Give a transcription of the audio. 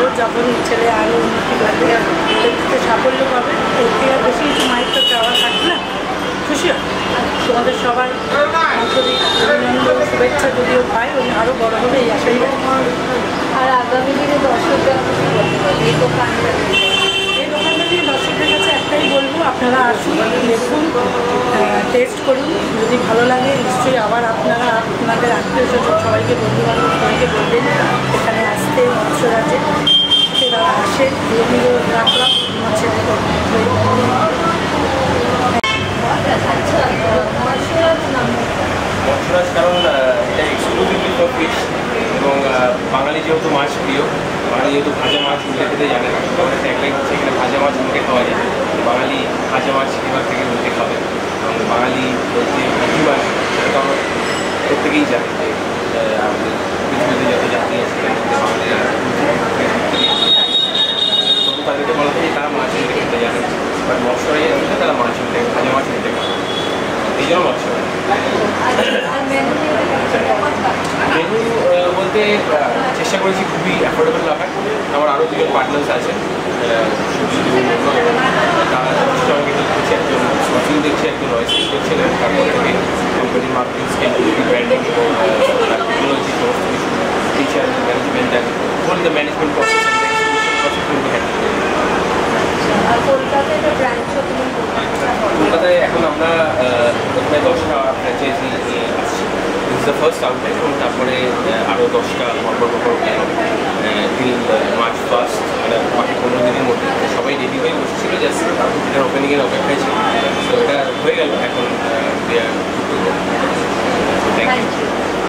যখন ছেলে আরও উন্নতি করবে সাফল্য পাবে এর থেকে বেশি কিছু মায়ের তো চাওয়া থাকে না। খুশি হয় তোমাদের সবার আন্তরিক অভিনন্দন শুভেচ্ছা যদিও পায় উনি আরও বড় হবে এই আশাই। আর আগামী দিনে দর্শকদের এই দোকানটা নিয়ে দর্শকদের কাছে একটাই বলবো, আপনারা আসুন, দেখুন, টেস্ট করুন, যদি ভালো লাগে নিশ্চয়ই আবার আপনারা আপনাদের আত্মীয় স্বজন সবাইকে বন্ধুবান্ধব সবাইকে বলবেন এখানে আসতে মৎস্য রাজে। তারা আসে নিয়মিত রাখলাম মাছের মৎস্য রাজ কারণ এটা এক্সক্লুসিভলি ফর ফিশ এবং বাঙালি যেহেতু মাছ প্রিয়, বাঙালি যেহেতু ভাজা মাছ উল্টে খেতে জানে না, তখন একটা একটাই হচ্ছে এখানে ভাজা মাছ উল্টে খাওয়া যায়। বাঙালি ভাজা মাছ এবার থেকে উল্টে খাবে এবং বাঙালি যে বুদ্ধিমান সেটা তো আমরা প্রত্যেকেই জানি যে আমাদের পৃথিবীতে যত জাতি আছে বাঙালিরা তবু তাদেরকে বলা হয় তারা মাছ উল্টে খেতে জানে, বাট মৎস্য রাজে আসলে তারা মাছ উল্টে ভাজা মাছ উল্টে খাবে, এই জন্য মৎস্য রাজ। মেনু বলতে চেষ্টা করেছি খুবই অ্যাফোর্ডেবল রাখার। আমার আরও দুজন পার্টনার্স আছেন, তারা সঙ্গে দেখছি একজন সচিন দেখছি, একজন রয়েসিস দেখছেন, তারপর থেকে কোম্পানি মার্কেটিং স্কেল ব্র্যান্ডিং এবং টেকনোলজি সমস্ত কিছু teacher management and whole the management process কলকাতায় এখন আমরা প্রথমে 10টা ফ্র্যাঞ্চাইজি আসছি, this is the first outlet এবং তারপরে আরও 10টা পরপর টিল মার্চ ফার্স্ট, মানে বাকি 15 দিনের মধ্যে সবাই রেডি হয়ে বসেছিল, জাস্ট এটার ওপেনিংয়ের অপেক্ষায় ছিল। তো এটা হয়ে গেল, এখন থ্যাংক ইউ।